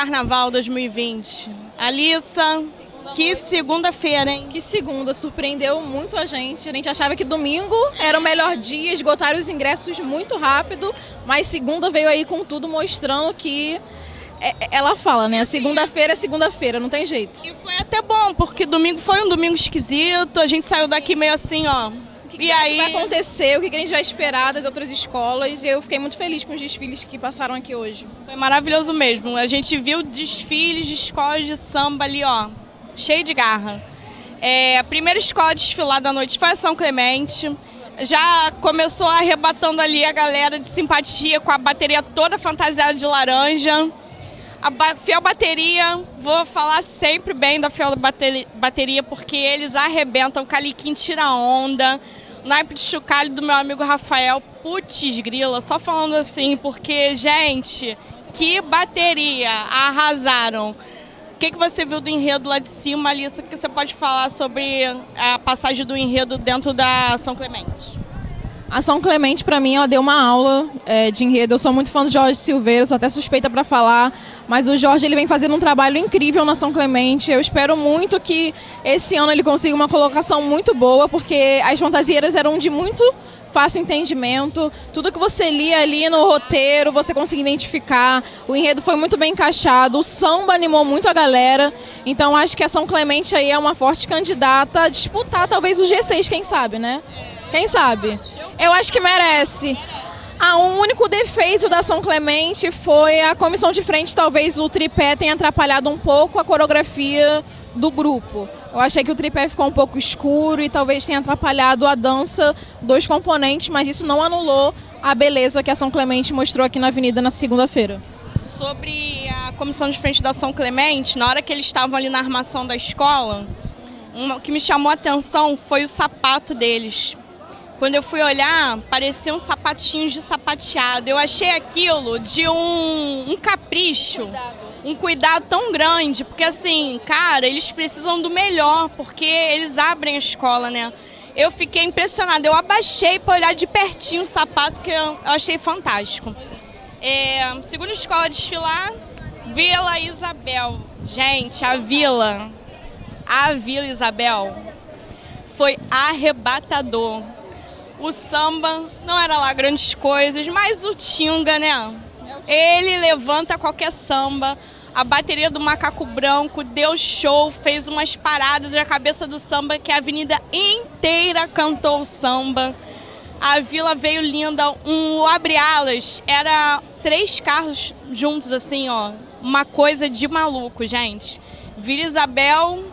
Carnaval 2020. Alissa, que segunda-feira, hein? Que segunda, surpreendeu muito a gente. A gente achava que domingo era o melhor dia, esgotaram os ingressos muito rápido, mas segunda veio aí com tudo, mostrando que ela fala, né? Segunda-feira é segunda-feira, não tem jeito. E foi até bom, porque domingo foi um domingo esquisito, a gente saiu daqui meio assim, ó. O que vai acontecer, o que a gente vai esperar das outras escolas, e eu fiquei muito feliz com os desfiles que passaram aqui hoje. Foi maravilhoso mesmo. A gente viu desfiles de escolas de samba ali, ó, cheio de garra. A primeira escola a desfilar da noite foi a São Clemente. Já começou arrebatando ali a galera de simpatia com a bateria toda fantasiada de laranja. A Fiel Bateria, vou falar sempre bem da Fiel Bateria, porque eles arrebentam, o Caliquim tira onda, o naipe de chocalho do meu amigo Rafael, putz grila, só falando assim, porque, gente, que bateria, arrasaram. O que você viu do enredo lá de cima, Alissa? O que você pode falar sobre a passagem do enredo dentro da São Clemente? A São Clemente, para mim, ela deu uma aula de enredo. Eu sou muito fã do Jorge Silveira, sou até suspeita para falar, mas o Jorge ele vem fazendo um trabalho incrível na São Clemente. Eu espero muito que esse ano ele consiga uma colocação muito boa, porque as fantasieiras eram de muito fácil entendimento. Tudo que você lia ali no roteiro, você conseguia identificar. O enredo foi muito bem encaixado, o samba animou muito a galera. Então acho que a São Clemente aí é uma forte candidata a disputar talvez o G6, quem sabe, né? Quem sabe? Eu acho que merece. O único defeito da São Clemente foi a comissão de frente, talvez o tripé tenha atrapalhado um pouco a coreografia do grupo. Eu achei que o tripé ficou um pouco escuro e talvez tenha atrapalhado a dança dos componentes, mas isso não anulou a beleza que a São Clemente mostrou aqui na Avenida na segunda-feira. Sobre a comissão de frente da São Clemente, na hora que eles estavam ali na armação da escola, o que me chamou a atenção foi o sapato deles. Quando eu fui olhar, pareciam sapatinhos de sapateado. Eu achei aquilo de um capricho, um cuidado tão grande, porque assim, cara, eles precisam do melhor, porque eles abrem a escola, né? Eu fiquei impressionada, eu abaixei para olhar de pertinho o sapato, que eu achei fantástico. Segunda escola a desfilar, Vila Isabel. Gente, a Vila Isabel foi arrebatador. O samba não era lá grandes coisas, mas o Tinga, né? Ele levanta qualquer samba. A bateria do Macaco Branco deu show, fez umas paradas na cabeça do samba que a avenida inteira cantou o samba. A vila veio linda, o abre-alas, era 3 carros juntos assim, ó. Uma coisa de maluco, gente. Vila Isabel,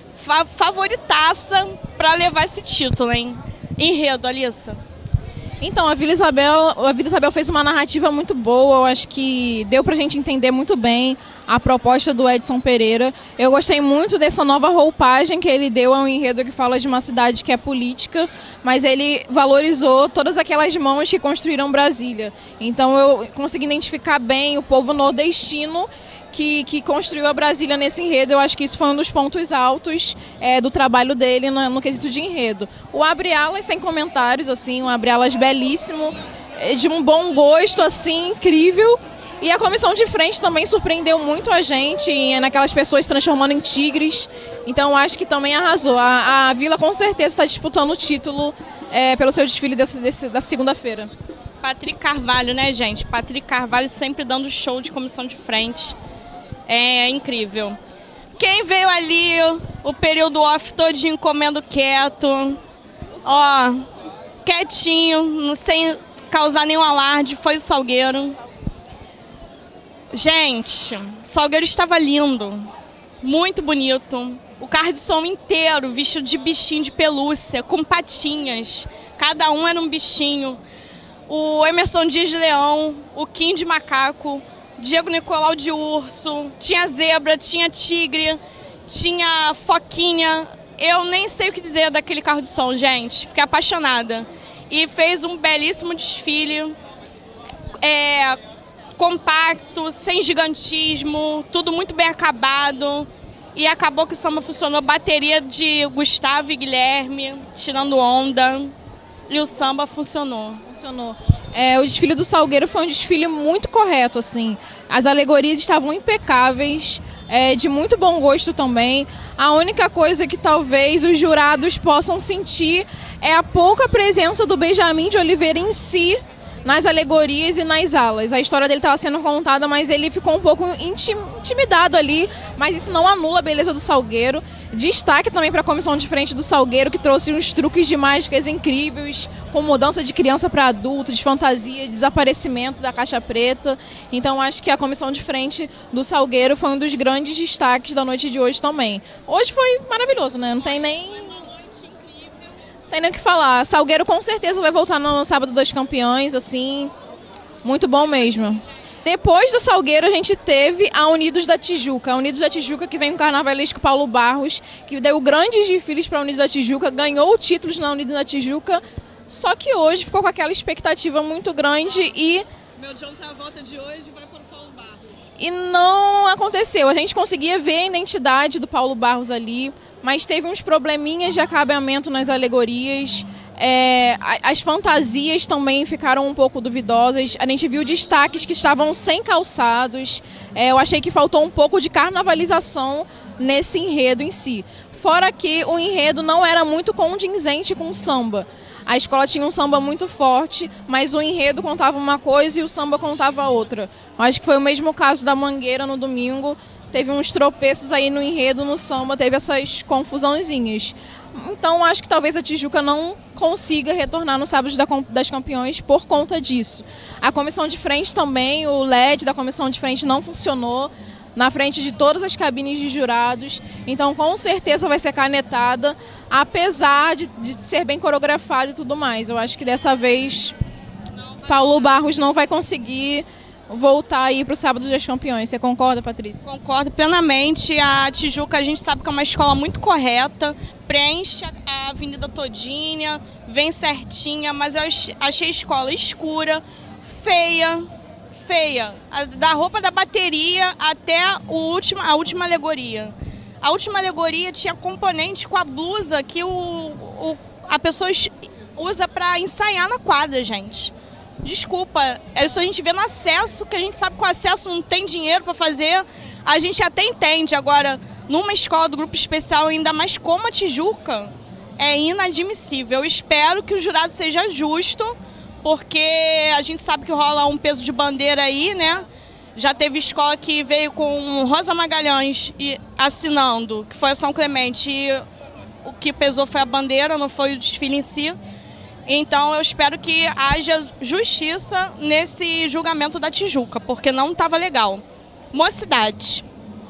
favoritaça para levar esse título, hein? Enredo, Alissa. Então, a Vila Isabel fez uma narrativa muito boa, eu acho que deu pra gente entender muito bem a proposta do Edson Pereira. Eu gostei muito dessa nova roupagem que ele deu ao enredo que fala de uma cidade que é política, mas ele valorizou todas aquelas mãos que construíram Brasília. Então eu consegui identificar bem o povo nordestino que construiu a Brasília nesse enredo. Eu acho que isso foi um dos pontos altos do trabalho dele no quesito de enredo. O abre-alas, sem comentários, assim, um abre-alas belíssimo, de um bom gosto, assim, incrível. E a comissão de frente também surpreendeu muito a gente, naquelas pessoas se transformando em tigres. Então acho que também arrasou. A Vila com certeza está disputando o título pelo seu desfile da segunda-feira. Patrick Carvalho, né, gente? Patrick Carvalho sempre dando show de comissão de frente. É incrível. Quem veio ali o período off todinho comendo quieto, ó, quietinho, sem causar nenhum alarde, foi o Salgueiro. Gente, o Salgueiro estava lindo, muito bonito. O carro de som inteiro vestido de bichinho de pelúcia, com patinhas. Cada um era um bichinho. O Emerson Dias de Leão, o Kim de macaco, Diego Nicolau de urso, tinha zebra, tinha tigre, tinha foquinha. Eu nem sei o que dizer daquele carro de som, gente. Fiquei apaixonada. E fez um belíssimo desfile, compacto, sem gigantismo, tudo muito bem acabado. E acabou que o samba funcionou. Bateria de Gustavo e Guilherme, tirando onda. E o samba funcionou. O desfile do Salgueiro foi um desfile muito correto, assim. As alegorias estavam impecáveis, de muito bom gosto também. A única coisa que talvez os jurados possam sentir é a pouca presença do Benjamin de Oliveira em si nas alegorias e nas alas. A história dele estava sendo contada, mas ele ficou um pouco intimidado ali, mas isso não anula a beleza do Salgueiro. Destaque também para a comissão de frente do Salgueiro, que trouxe uns truques de mágicas incríveis, com mudança de criança para adulto, de fantasia, desaparecimento da caixa preta. Então acho que a comissão de frente do Salgueiro foi um dos grandes destaques da noite de hoje também. Hoje foi maravilhoso, né? Não tem nem o que falar. Salgueiro com certeza vai voltar no Sábado dos Campeões, assim, muito bom mesmo. Depois do Salgueiro, a gente teve a Unidos da Tijuca. A Unidos da Tijuca, que vem com o carnavalesco Paulo Barros, que deu grandes desfiles para a Unidos da Tijuca, ganhou títulos na Unidos da Tijuca, só que hoje ficou com aquela expectativa muito grande e... Meu John Travolta de hoje vai para o Paulo Barros. E não aconteceu. A gente conseguia ver a identidade do Paulo Barros ali, mas teve uns probleminhas de acabamento nas alegorias. As fantasias também ficaram um pouco duvidosas. A gente viu destaques que estavam sem calçados. Eu achei que faltou um pouco de carnavalização nesse enredo em si. Fora que o enredo não era muito condizente com o samba. A escola tinha um samba muito forte, mas o enredo contava uma coisa e o samba contava outra. Acho que foi o mesmo caso da Mangueira no domingo. Teve uns tropeços aí no enredo, no samba, teve essas confusãozinhas. Então, acho que talvez a Tijuca não consiga retornar no Sábado das Campeões por conta disso. A comissão de frente também, o LED da comissão de frente não funcionou na frente de todas as cabines de jurados. Então, com certeza vai ser canetada, apesar de ser bem coreografado e tudo mais. Eu acho que dessa vez Paulo Barros não vai conseguir voltar aí para o Sábado das Campeões. Você concorda, Patrícia? Concordo plenamente. A Tijuca, a gente sabe que é uma escola muito correta, preenche a avenida todinha, vem certinha, mas eu achei a escola escura, feia. Da roupa da bateria até a última alegoria. A última alegoria tinha componente com a blusa que a pessoa usa para ensaiar na quadra, gente. Desculpa, isso a gente vê no acesso, que a gente sabe que o acesso não tem dinheiro para fazer, a gente até entende. Agora, numa escola do grupo especial, ainda mais como a Tijuca, é inadmissível. Eu espero que o jurado seja justo, porque a gente sabe que rola um peso de bandeira aí, né? Já teve escola que veio com Rosa Magalhães assinando, que foi a São Clemente, e o que pesou foi a bandeira, não foi o desfile em si. Então, eu espero que haja justiça nesse julgamento da Tijuca, porque não estava legal. Mocidade.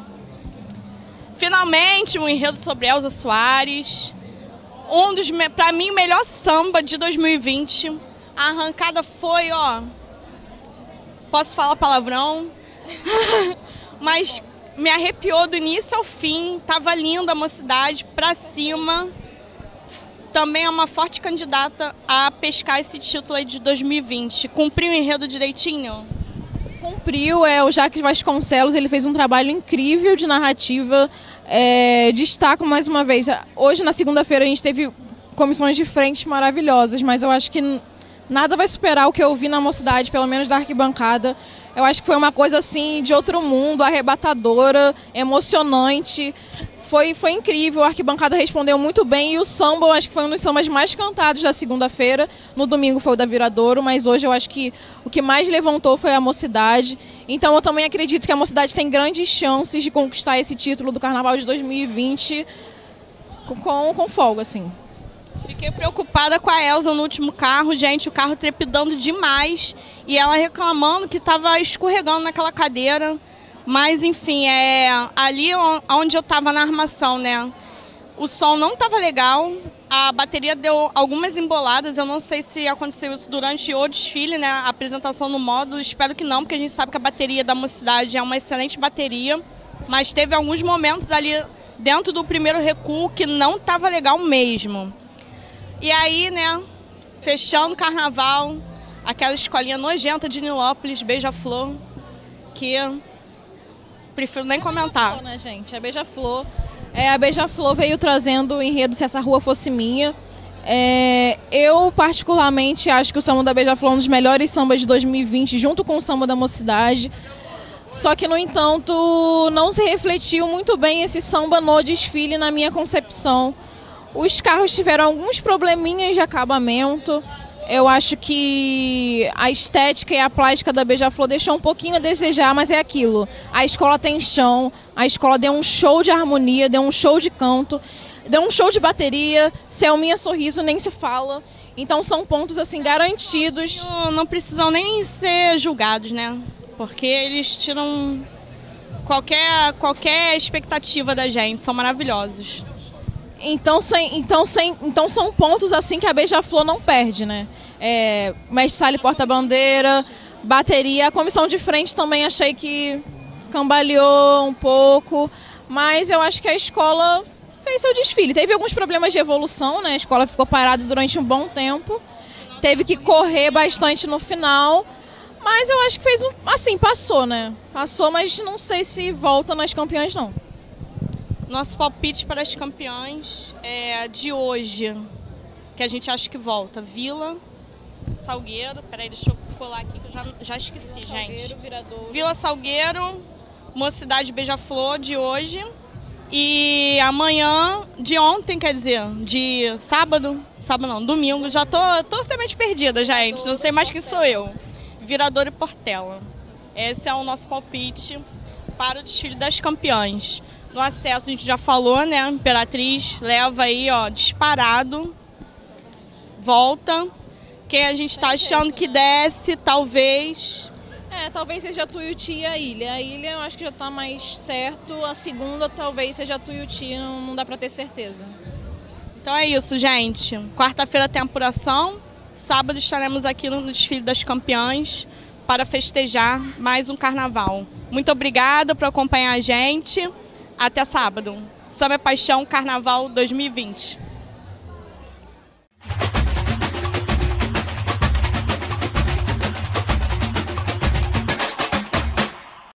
Finalmente, um enredo sobre Elza Soares. Para mim, o melhor samba de 2020. A arrancada foi, posso falar palavrão, mas me arrepiou do início ao fim. Tava linda a Mocidade, pra cima. Também é uma forte candidata a pescar esse título aí de 2020. Cumpriu o enredo direitinho? Cumpriu. O Jacques Vasconcelos, ele fez um trabalho incrível de narrativa. Destaco mais uma vez, hoje na segunda-feira a gente teve comissões de frente maravilhosas, mas eu acho que nada vai superar o que eu vi na Mocidade, pelo menos da arquibancada. Eu acho que foi uma coisa assim de outro mundo, arrebatadora, emocionante. Foi incrível, a arquibancada respondeu muito bem e o samba, eu acho que foi um dos sambas mais cantados da segunda-feira. No domingo foi o da Viradouro, mas hoje eu acho que o que mais levantou foi a Mocidade. Então eu também acredito que a Mocidade tem grandes chances de conquistar esse título do Carnaval de 2020 com folga, assim. Fiquei preocupada com a Elza no último carro, gente, o carro trepidando demais e ela reclamando que estava escorregando naquela cadeira. Mas, enfim, ali onde eu estava na armação, né? O som não estava legal, a bateria deu algumas emboladas, eu não sei se aconteceu isso durante o desfile, né? A apresentação no módulo, espero que não, porque a gente sabe que a bateria da Mocidade é uma excelente bateria, mas teve alguns momentos ali dentro do primeiro recuo que não estava legal mesmo. E aí, né, fechando o carnaval, aquela escolinha nojenta de Nilópolis, Beija-Flor, que prefiro nem comentar. Né, gente? A Beija-Flor. A Beija-Flor veio trazendo o enredo Se Essa Rua Fosse Minha. Eu, particularmente, acho que o samba da Beija-Flor é um dos melhores sambas de 2020, junto com o samba da Mocidade. Só que, no entanto, não se refletiu muito bem esse samba no desfile, na minha concepção. Os carros tiveram alguns probleminhas de acabamento. Eu acho que a estética e a plástica da Beija-Flor deixou um pouquinho a desejar, mas é aquilo. A escola tem chão, a escola deu um show de harmonia, deu um show de canto, deu um show de bateria, Selminha Sorriso nem se fala. Então são pontos assim garantidos. Não precisam nem ser julgados, né? Porque eles tiram qualquer expectativa da gente, são maravilhosos. Então são pontos assim que a Beija-Flor não perde, né? Mestre Sala e porta-bandeira, bateria, a comissão de frente também achei que cambaleou um pouco, mas eu acho que a escola fez seu desfile. Teve alguns problemas de evolução, né? A escola ficou parada durante um bom tempo, teve que correr bastante no final, mas eu acho que fez assim, passou, né? Passou, mas não sei se volta nas campeãs, não. Nosso palpite para as campeãs de hoje, que a gente acha que volta: Vila, Salgueiro, peraí, deixa eu colar aqui que eu já esqueci, gente. Vila, Salgueiro, Mocidade, Beija-Flor de hoje e amanhã, de ontem, quer dizer, de sábado não, domingo, já tô totalmente perdida, gente, não sei mais quem sou eu. Viradouro e Portela. Esse é o nosso palpite para o desfile das campeãs. No acesso a gente já falou, né? Imperatriz leva aí, ó, disparado. Volta. Quem a gente tá achando que desce, talvez. Talvez seja Tuiuti e a Ilha. A Ilha eu acho que já tá mais certo. A segunda talvez seja Tuiuti, não dá pra ter certeza. Então é isso, gente. Quarta-feira tem apuração. Sábado estaremos aqui no desfile das campeãs para festejar mais um carnaval. Muito obrigada por acompanhar a gente. Até sábado. Samba é Paixão Carnaval 2020.